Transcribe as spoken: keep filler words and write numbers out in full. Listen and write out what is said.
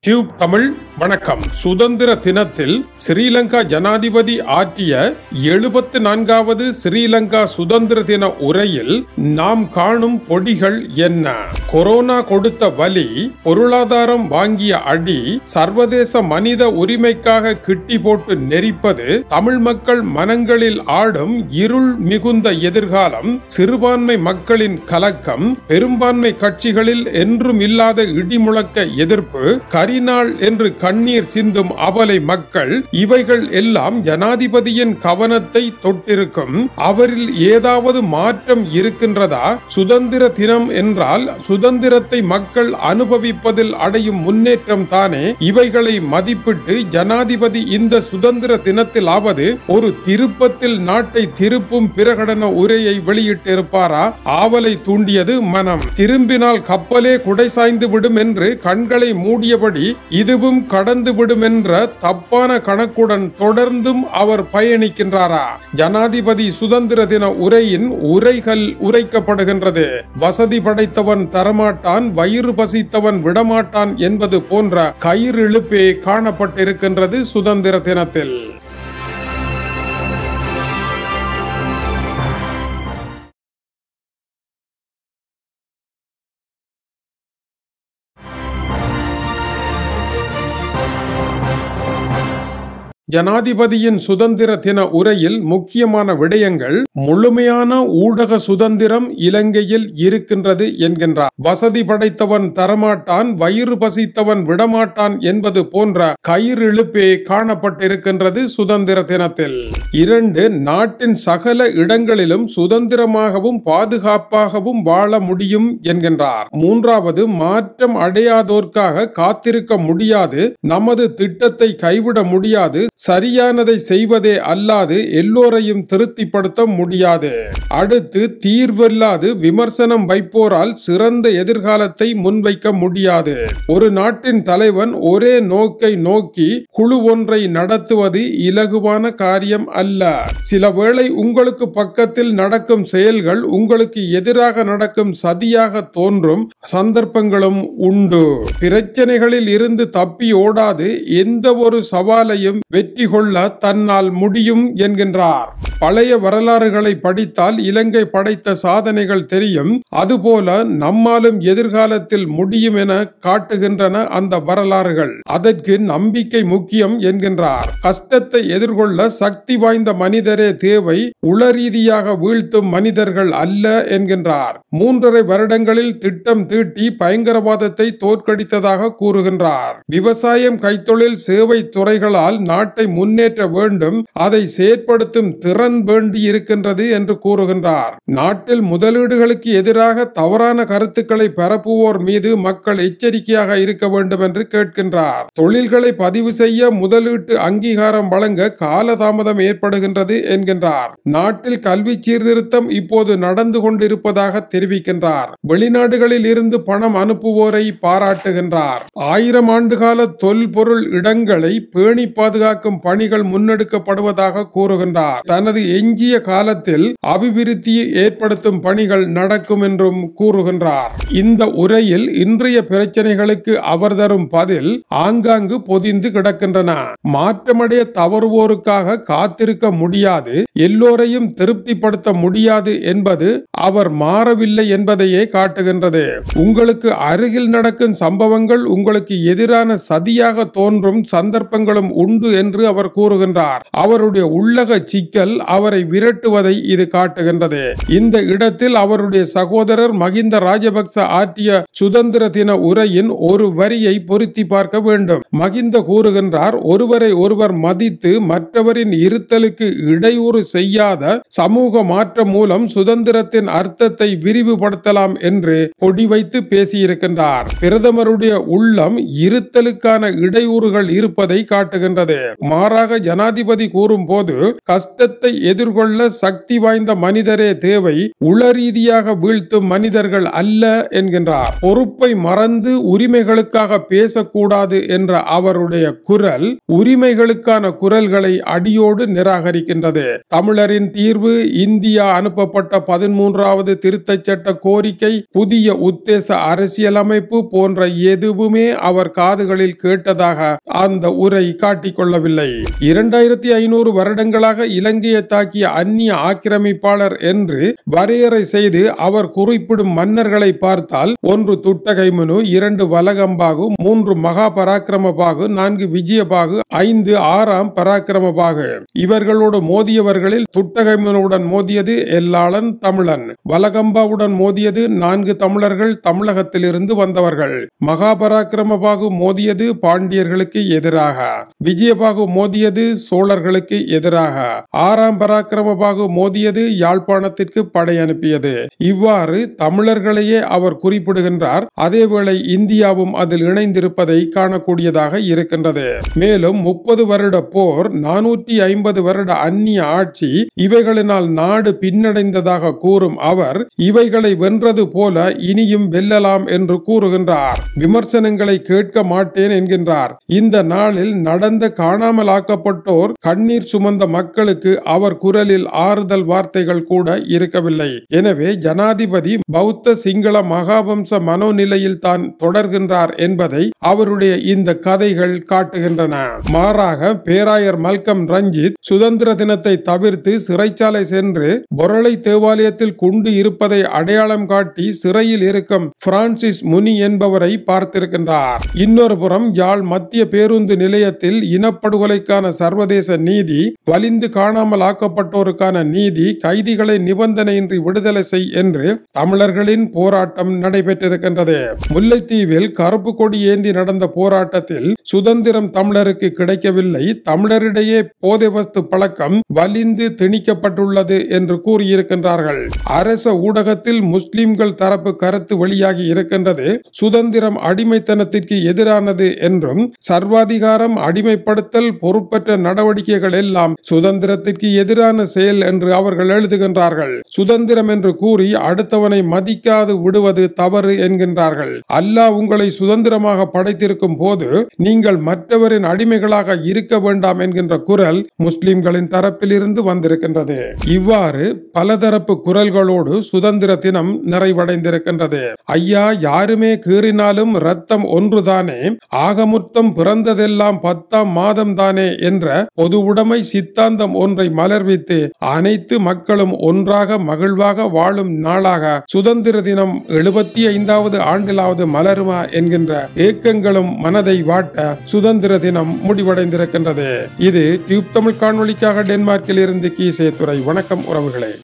TubeTamil வணக்கம். சுதந்திர தினத்தில் ஸ்ரீலங்கா ஜனாதிபதி ஆற்றிய எழுபத்து நான்காவது ஸ்ரீலங்கா சுதந்திர தின உரையில் நாம் காணும் பொடிகள் என்ன? கொரோனா கொடுத்த வலி, பொருளாதாரம் வாங்கிய அடி, சர்வதேச மனித உரிமைக்காக கிட்டி போட்டு நெரிப்பது, தமிழ் மக்கள் மனங்களில் ஆடும் இருள் மிகுந்த எதிர்காலம், சிறுபான்மை மக்களின் கலக்கம், பெரும்பான்மை கட்சிகளில் என்றும் இல்லாத இடிமுழக்க எதிர்ப்பு, கரிநாள் என்று கண்ணீர் சிந்தும் அபலை மக்கள், இவைகள் எல்லாம் ஜனாதிபதியின் கவனத்தை தொட்டிருக்கும். அவரில் ஏதாவது மாற்றம் இருக்கின்றதா? சுதந்திர தினம் என்றால் சுதந்திரத்தை மக்கள் அனுபவிப்பதில் அடையும் முன்னேற்றம் தானே. இவைகளை மதிப்பிட்டு ஜனாதிபதி இந்த சுதந்திர தினத்திலாவது ஒரு திருப்பத்தில் நாட்டை திருப்பும் பிரகடன உரையை வெளியிட்டிருப்பாரா? ஆவலை தூண்டியது மனம். திரும்பினால் கப்பலே குடை சாய்ந்து விடும் என்று கண்களை மூடியபடி இதுவும் கடந்து விடும் என்ற தப்பான கணக்குடன் தொடர்ந்தும் அவர் பயணிக்கின்றாரா? ஜனாதிபதி சுதந்திர தின உரையின் உரைகள் உரைக்கப்படுகின்றது. வசதி படைத்தவன் தரமாட்டான், வயிறு பசித்தவன் விடமாட்டான் என்பது போன்ற கயிறு இழுப்பே காணப்பட்டிருக்கின்றது சுதந்திர தினத்தில். ஜனாதிபதியின் சுதந்திர தின உரையில் முக்கியமான விடயங்கள்: முழுமையான ஊடக சுதந்திரம் இலங்கையில் இருக்கின்றது என்கின்றார். வசதி படைத்தவன் தரமாட்டான், வயிறு பசித்தவன் விடமாட்டான் என்பது போன்ற கயிறு இழுப்பே காணப்பட்டிருக்கின்றது சுதந்திர தினத்தில். இரண்டு, நாட்டின் சகல இடங்களிலும் சுதந்திரமாகவும் பாதுகாப்பாகவும் வாழ முடியும் என்கின்றார். மூன்றாவது, மாற்றம் அடையாதோர்க்காக காத்திருக்க முடியாது, நமது திட்டத்தை கைவிட முடியாது, சரியானதை செய்வதே அல்லாது எல்லோரையும் திருப்திப்படுத்த முடியாது. அடுத்து, தீர்வில்லாது விமர்சனம் வைப்போரால் சிறந்த எதிர்காலத்தை முன்வைக்க முடியாது. ஒரு நாட்டின் தலைவன் ஒரே நோக்கை நோக்கி குழு ஒன்றை நடத்துவது இலகுவான காரியம் அல்ல. சில வேளை உங்களுக்கு பக்கத்தில் நடக்கும் செயல்கள் உங்களுக்கு எதிராக நடக்கும் சதியாக தோன்றும் சந்தர்ப்பங்களும் உண்டு. பிரச்சனைகளில் இருந்து தப்பி ஓடாது எந்த ஒரு சவாலையும் வெற்றி கொள்ள தன்னால் முடியும் என்கின்றார். பழைய வரலாறுகளை படித்தால் இலங்கை படைத்த சாதனைகள் தெரியும். அதுபோல நம்மாலும் எதிர்காலத்தில் முடியும் என காட்டுகின்றன அந்த வரலாறுகள். அதற்கு நம்பிக்கை முக்கியம் என்கின்றார். கஷ்டத்தை எதிர்கொள்ள சக்தி வாய்ந்த மனிதரே தேவை, உளரீதியாக வீழ்த்தும் மனிதர்கள் அல்ல என்கின்றார். மூன்றரை வருடங்களில் திட்டம் தீட்டி பயங்கரவாதத்தை தோற்கடித்ததாக கூறுகின்றார். விவசாயம், கைத்தொழில், சேவை துறைகளால் நாட்டை முன்னேற்ற வேண்டும், அதை செயற்படுத்தும் திறன் வேண்டி இருக்கின்றது என்று கூறுகின்றார். நாட்டில் முதலீடுகளுக்கு எதிராக தவறான கருத்துக்களை பரப்புவோர் மீது மக்கள் எச்சரிக்கையாக இருக்க வேண்டும் என்று கேட்கின்றார். தொழில்களை பதிவு செய்ய முதலீட்டு அங்கீகாரம் வழங்க காலதாமதம் ஏற்படுகின்றது என்கின்றார். நாட்டில் கல்வி சீர்திருத்தம் இப்போது நடந்து கொண்டிருப்பதாக தெரிவிக்கின்றார். வெளிநாடுகளில் இருந்து பணம் அனுப்புவோரை பாராட்டுகின்றார். ஆயிரம் ஆண்டுகால தொல்பொருள் இடங்களை பேணி பாதுகாக்கும் பணிகள் முன்னெடுக்கப்படுவதாக கூறுகின்றார். தனது எஞ்சிய காலத்தில் அபிவிருத்தியை ஏற்படுத்தும் பணிகள் நடக்கும் என்றும் கூறுகின்றார். இந்த உரையில் இன்றைய பிரச்சனைகளுக்கு அவர் தரும் பதில் ஆங்காங்கு பொதிந்து கிடக்கின்றன. மாற்றமடைய தவறுவோருக்காக காத்திருக்க முடியாது, எல்லோரையும் திருப்திப்படுத்த முடியாது என்பது அவர் மாறவில்லை என்பதையே காட்டுகின்றது. உங்களுக்கு அருகில் நடக்கும் சம்பவங்கள் உங்களுக்கு எதிரான சதியாக தோன்றும் சந்தர்ப்பங்களும் உண்டு என்று அவர் கூறுகின்றார். அவருடைய உள்ளக சிக்கல் அவரை விரட்டுவதை இது காட்டுகின்றது. இந்த இடத்தில் அவருடைய சகோதரர் மகிந்த ராஜபக்ச ஆற்றிய சுதந்திர தின உரையின் ஒரு வரியை பொருத்தி பார்க்க வேண்டும். மகிந்த கூறுகின்றார், ஒருவரை ஒருவர் மதித்து மற்றவரின் இருத்தலுக்கு இடையூறு செய்யாத சமூக மாற்றம் மூலம் சுதந்திரத்தின் அர்த்தத்தை விரிவுபடுத்தலாம் என்று பொடி வைத்து பேசியிருக்கின்றார். பிரதமருடைய உள்ளம் இருத்தலுக்கான இடையூறுகள் இருப்பதை காட்டுகின்றது. மாறாக ஜனாதிபதி கூறும் போது கஷ்டத்தை எதிர்கொள்ள சக்தி வாய்ந்த மனிதரே தேவை, உளரீதியாக வீழ்த்தும் மனிதர்கள் அல்ல என்கின்றார். பொறுப்பை மறந்து உரிமைகளுக்காக பேசக்கூடாது என்ற அவருடைய குரல் உரிமைகளுக்கான குரல்களை அடியோடு நிராகரிக்கின்றது. தமிழரின் தீர்வு, இந்தியா அனுப்பப்பட்ட பதிமூன்றாவது திருத்தச் சட்ட கோரிக்கை, புதிய உத்தேச அரசியலமைப்பு போன்ற எதுவுமே அவர் காதுகளில் கேட்டதாக அந்த உரை காட்டிக்கொள்ளவில்லை. இரண்டாயிரத்தி ஐநூறு வருடங்களாக இலங்கையை தாக்கிய அந்நிய ஆக்கிரமிப்பாளர் என்று வரையறை செய்து அவர் குறிப்பிடும் மன்னர்களை பார்த்தால் ஒன்று துட்டகைமுனு, இரண்டு வலகம்பாகு, மூன்று மகா பராக்கிரமபாகு, நான்கு விஜயபாகு, ஐந்து ஆறாம் பராக்கிரமபாகு. இவர்களோடு மோதியவர்களில் துட்டகைமுனுடன் மோதியது எல்லாளன் தமிழன், வலகம்பாவுடன் மோதியது நான்கு தமிழர்கள் தமிழகத்திலிருந்து வந்தவர்கள், மகாபராக்கிரமபாகு மோதியது பாண்டியர்களுக்கு எதிராக, விஜயபாகு மோதியது சோழர்களுக்கு எதிராக, ஆறாம் பராக்கிரமபாகு மோதியது யாழ்ப்பாணத்திற்கு படை அனுப்பியது. இவ்வாறு தமிழர்களையே அவர் குறிப்பிடுகின்றார். அதேவேளை இந்தியாவும் அதில் இணைந்திருப்பதை காணக்கூடியதாக இருக்கின்றது. மேலும் முப்பது வருட போர், நானூற்றி ஐம்பது வருட அந்நிய ஆட்சி, இவைகளினால் நாடு பின்னடைந்ததாக கூறும் அவர் இவைகளை வென்றது போல இனியும் வெல்லலாம் என்று கூறுகின்றார். விமர்சனங்களை கேட்க மாட்டேன் என்கின்றார். இந்த நாளில் நடந்த காணாமல் ஆக்கப்பட்டோர், கண்ணீர் சுமந்த மக்களுக்கு அவர் குரலில் ஆறுதல் வார்த்தைகள் கூட இருக்கவில்லை. எனவே ஜனாதிபதி பௌத்த சிங்கள மகாவம்ச மனோநிலையில் தான் தொடர்கின்றார் என்பதை அவருடைய இந்த கதைகள் காட்டுகின்றன. மாறாக பேராயர் மல்கம் ரஞ்சித் சுதந்திர தினத்தை தவிர்த்து சிறைச்சாலை சென்று பொரளை தேவாலயத்தில் குண்டு இருப்பதை அடையாளம் காட்டி சிறையில் இருக்கும் பிரான்சிஸ் முனி என்பவரை பார்த்திருக்கின்றார். இன்னொரு புறம் யாழ் மத்திய பேருந்து நிலையத்தில் இனப்படுகொலைக்கான சர்வதேச நீதி, வலிந்து காணாமல் ஆக்கப்பட்டோருக்கான நீதி, கைதிகளை நிபந்தனையின்றி விடுதலை செய் என்று தமிழர்களின் போராட்டம் நடைபெற்றிருக்கின்றது. முல்லைத்தீவில் கருப்பு கொடி ஏந்தி நடந்த போராட்டத்தில் சுதந்திரம் தமிழருக்கு கிடைக்கவில்லை, தமிழரிடையே போதை வஸ்து பழக்கம் வலிந்து திணிக்கப்பட்டுள்ளது என்று கூறியிருக்கின்றார்கள். அரச ஊடகத்தில் முஸ்லிம்கள் தரப்பு கருத்து வெளியாகி இருக்கின்றது. சுதந்திரம் அடிமைத்தனத்திற்கு எதிரானது என்றும், சர்வாதிகாரம், அடிமைப்படுத்தல், பொறுப்பற்ற நடவடிக்கைகள் எல்லாம் சுதந்திரத்திற்கு எதிரான செயல் என்று அவர்கள் எழுதுகின்றார்கள். சுதந்திரம் என்று கூறி அடுத்தவனை மதிக்காது விடுவது தவறு என்கின்றார்கள். அல்லாஹ் உங்களை சுதந்திரமாக படைத்திருக்கும் போது நீங்கள் மற்றவரின் அடிமைகளாக இருக்க வேண்டாம் என்கின்ற குரல் முஸ்லிம்களின் தரப்பில் இருந்து வந்திருக்கின்றது. இவ்வாறு பலதரப்பு குரல்களோடு சுதந்திர தினம் நிறைவடைந்திருக்கின்றது. ஐயா, யாருமே கீறினாலும் ரத்தம் ஒன்றுதானே, ஆகமுத்தம் பிறந்ததெல்லாம் பத்தாம் மாதம் தானே என்ற பொது உடைமை சித்தாந்தம் ஒன்றை மலர்வித்து அனைத்து மக்களும் ஒன்றாக மகிழ்வாக வாழும் நாளாக சுதந்திர தினம் எழுபத்தி ஐந்தாவது ஆண்டிலாவது மலருமா என்கின்ற ஏக்கங்களும் மனதை வாட்ட சுதந்திர தினம் முடிவடைந்திருக்கின்றது. இது டியூப் தமிழ் காணொளிக்காக டென்மார்க்கில் இருந்து கீசே துறை. வணக்கம் உறவுகளே.